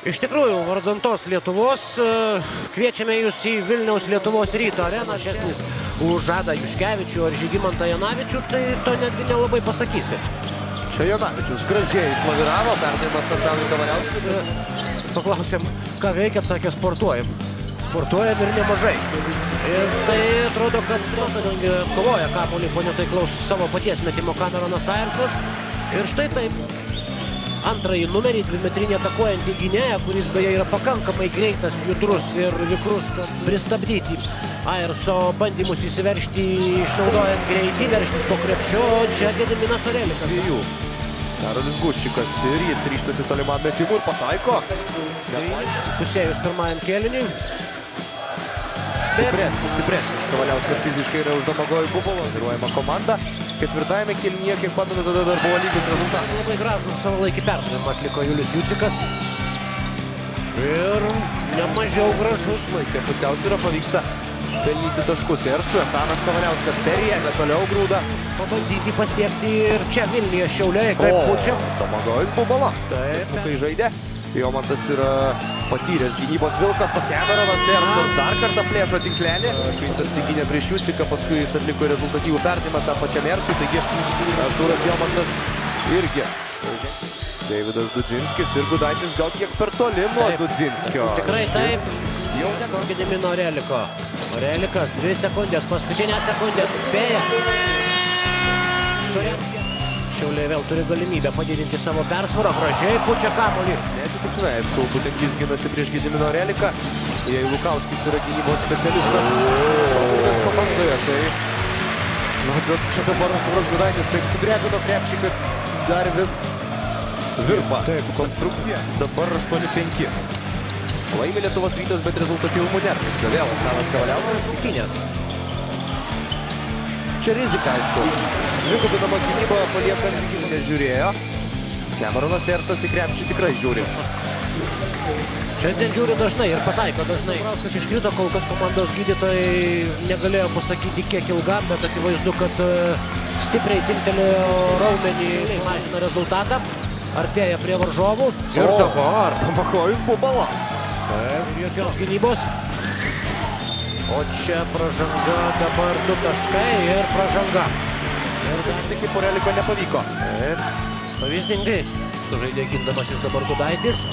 Iš tikrųjų, vardan tos Lietuvos kviečiame jūs į Vilniaus Lietuvos Ryto areną. Žesnis už Adą Juškevičių ar Žygimantą Janavičių, tai to netgi nelabai pasakysi. Čia Janavičius gražiai išlaviravo, perdavimas Antanui Kavaliauskui. Paklausėm, ką veikiat, sakė, sportuojam. Sportuojam ir nemažai. Ir tai atrodo, kad kadangi kovoja kamuolį po netaiklaus savo paties metimo Kameronas Ayersas. Ir štai taip. Antrąjį numerį, dvimetrinį atakuojantį gynėją, kuris beje yra pakankamai greitas, judrus ir vikrus, kad pristabdyti Ayerso bandymus įsiveržti, išnaudojant greitį, veržtis po krepšio. Čia Gediminas Orelikas. Karolis Guščikas ir jis ryžtasi tolimam metimui ir pataiko. Pusėjus pirmajam kėliniui. Stipresnis. Kavaliauskas fiziškai yra už Domagojų Bubalo, viruojama komanda. Ketvirtajame kėlinyje, kiek pamenu, tada dar buvo lygus rezultatas. Labai gražų savalaikį perdavimą atliko Julius Jucikas. Ir nemažiau gražus. Laikė pusiausvyrą, pavyksta pelnyti taškus. Ayersui Antanas Kavaliauskas perėmė toliau grūdą. Pabandyti pasiekti ir čia Vilniuje Šiauliai, kaip pučia. Domagojus Bubalo. Taip, kai žaidė. Jomantas yra patyręs gynybos vilkas, o Cameronas Ayersas dar kartą plėšo tinklelį. Kai jis apsigynė prieš Juciką, paskui jis atliko rezultatyvų perdavimą tam pačiam Ayersui, taigi Artūras Jomantas irgi. Deividas Dudzinskis ir Gudaitis gal kiek per toli nuo Dudzinskio. Tikrai taip. Jau nuo Gedimino Oreliko. Orelikas, 2 sekundės, paskutinę sekundę suspėja. Šiauliai vėl turi galimybę padidinti savo persvarą, gražiai pučia kamuolį. Neatsitiktinai, aišku, būtent jis ginasi prieš Gediminą Oreliką. Jei Lukauskis yra gynybos specialistas Sostinės komandoje, tai čia dabar Artūras Gudaitis taip sudrebino krepšį, kad dar vis virpa konstrukcija. Dabar 8-5. Laimi Lietuvos Rytas, bet rezultatyvumų nėra. Vėl Antanas Kavaliauskas šukinės. Čia rizika, aišku. Dvigubinama gynyba paliekant Žygimantą nežiūrėjo. Cameronas Ayersas į krepšį tikrai žiūri. Šiandien žiūri dažnai ir pataiko dažnai. Brauskas iškrito, kol kas komandos gydytojai negalėjo pasakyti kiek ilgam, bet akivaizdu, kad stipriai timptelėjo raumenį, mažina rezultatą. Artėja prie varžovų. Ir dabar Domagojus Bubalo. Taip, jokios gynybos. O čia pražanga, dabar 2 taškai ir pražanga. Ir dar tik po Oreliko nepavyko. Taip, pavyzdingai sužaidė gindamasis dabar Gudaitis.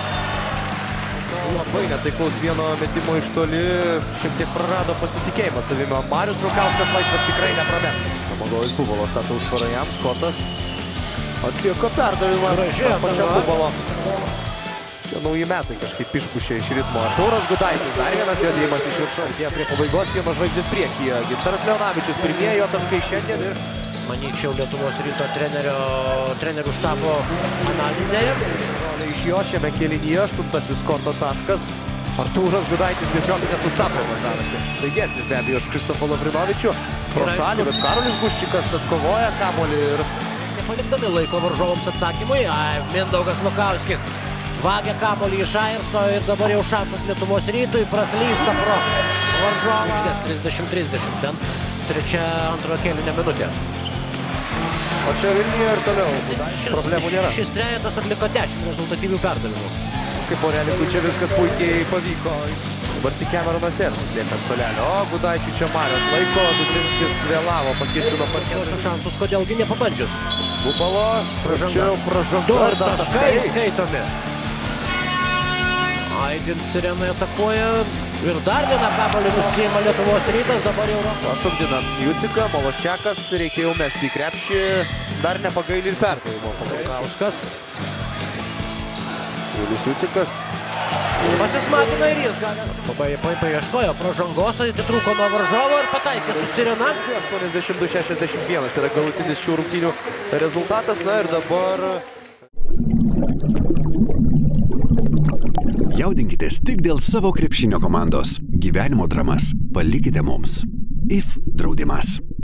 Labai netaiklaus vieno metimo iš toli, šiek tiek prarado pasitikėjimą savimi. Marius Rukauskas laisvas tikrai neprames. Domagojus Bubalo stato užtvarą jam, Skotas atlieka perdavimą. Gražiai pačiam Bubalo. Čia nauji metai kažkaip išpušė iš ritmo. Artūras Gudaitis, dar vienas jo dėjimas iš viršų. Artėja prie pabaigos Pieno žvaigždės priekyje. Gintaras Leonavičius pirmieji jo taškai šiandien ir... Manyčiau, Lietuvos Ryto trenerių štabo analizėje. Iš jo šiame kėlinyje 8. Skoto taškas. Artūras Gudaitis tiesiog nesustabdomas darasi. Staigesnis be abejo iš Kristofo Lavrinovičių. Pro šalį, bet Karolis Guščikas atkovoja kamuolį ir... Nepalikdami laiko varžovams atsakymui, Mindaugas Lukauskis vagia kamuolį iš Ayerso ir dabar jau šansas Lietuvos Rytui praslysta pro varžovą. 30-30, ten trečia antrojo kėlinio minutė. O čia Vilniuje ir toliau problemų nėra. Šis trejetas atliko 10 rezultatyvių perdavimų. Kaip Orelikui čia viskas puikiai pavyko. Dabar tik Cameronas Ayersas lieka ant suolelio. O Gudaičiui čia Marius laiko, Dudzinskis vėlavo, pakirtino parketo šansus, kodėlgi nepabandžius. Bubalo, čia pražanga ir dar taškai skaitomi. Aidin Sirenai atakuoja ir dar vieną kamuolį nusiima Lietuvos Rytas, dabar jau šokdina Juciką, Mološčiakas, reikia jau mesti į krepšį, dar nepagaili ir perdavimo. Lukauskas. Julius Jucikas. Pasismatina ir jis galės. Paieškojo pražangos, atitrūko nuo varžovo ir pataikė su Sirena. 82-61 yra galutinis šių rungtynių rezultatas, na ir dabar... Jaudinkitės tik dėl savo krepšinio komandos. Gyvenimo dramas palikite mums. IF draudimas.